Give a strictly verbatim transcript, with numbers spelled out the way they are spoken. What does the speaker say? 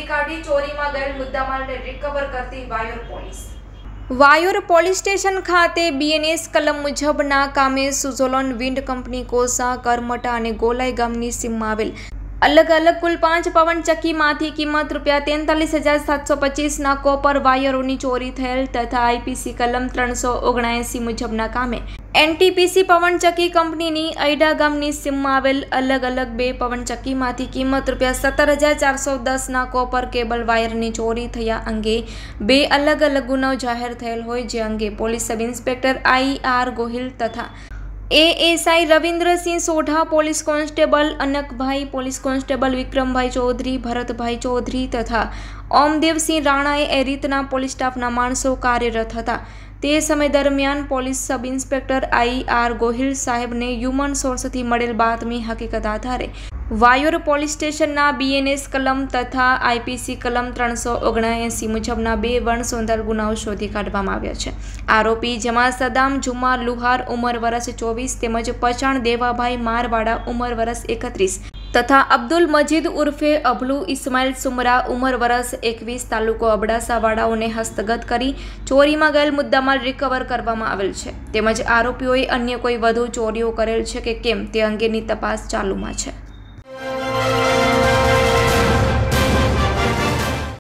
કાઢી ચોરીમાં ગયેલ મુદ્દામાલને રિકવર કરતી Vayor police. Vayor police station ખાતે બીએનએસ કલમ મુજબના કામે સુઝોલોન વિન્ડ કંપની કોસા કરમટા અને ગોલાઈ ગામની સીમમાં આવેલ અલગ અલગ કુલ પાંચ પવન ચક્કીમાંથી કિંમત રૂપિયા તેતાલીસ હજાર સાતસો પચીસના કોપર વાયરોની ચોરી થયેલ તથા આઈપીસી કલમ ત્રણસો ઓગણએંસી મુજબના કામે એનટીપીસી પવનચક્કી કંપનીની ઐડા ગામની સીમમાં આવેલ અલગ અલગ બે પવનચક્કીમાંથી કિંમત રૂપિયા સત્તર હજાર ચારસો દસના કોપર કેબલ વાયરની ચોરી થયા અંગે બે અલગ અલગ ગુનાઓ જાહેર થયેલ હોય, જે અંગે police sub inspector I R Gohil તથા ASI Ravindrasinh Sodha, police constable Anakbhai, police constable Vikrambhai Chaudhari, Bharatbhai Chaudhari તથા ઓમદેવસિંહ રાણાએ એ રીતના પોલીસ સ્ટાફના માણસો કાર્યરત હતા। તે સમય દરમિયાન police sub inspector I R Gohil સાહેબને હ્યુમન સોર્સથી મળેલ બાતમી હકીકત આધારે વાયોર પોલીસ સ્ટેશનના બીએનએસ કલમ તથા આઈપીસી કલમ ત્રણસો ઓગણએંસી મુજબના બે વણસોંધાયેલ ગુનાઓ શોધી કાઢવામાં આવ્યા છે। આરોપી જેમાં સદામ જુમા લુહાર ઉંમર વર્ષ ચોવીસ તેમજ પચાણ દેવાભાઈ મારવાડા ઉંમર વર્ષ એકત્રીસ તથા અબ્દુલ મજીદ ઉર્ફે અભલુ ઇસ્માઇલ સુમરા ઉંમર વર્ષ એકવીસ તાલુકો અબડાસાવાળાઓને હસ્તગત કરી ચોરીમાં ગયેલ મુદ્દામાલ રિકવર કરવામાં આવેલ છે, તેમજ આરોપીઓએ અન્ય કોઈ વધુ ચોરીઓ કરેલ છે કે કેમ તે અંગેની તપાસ ચાલુમાં છે।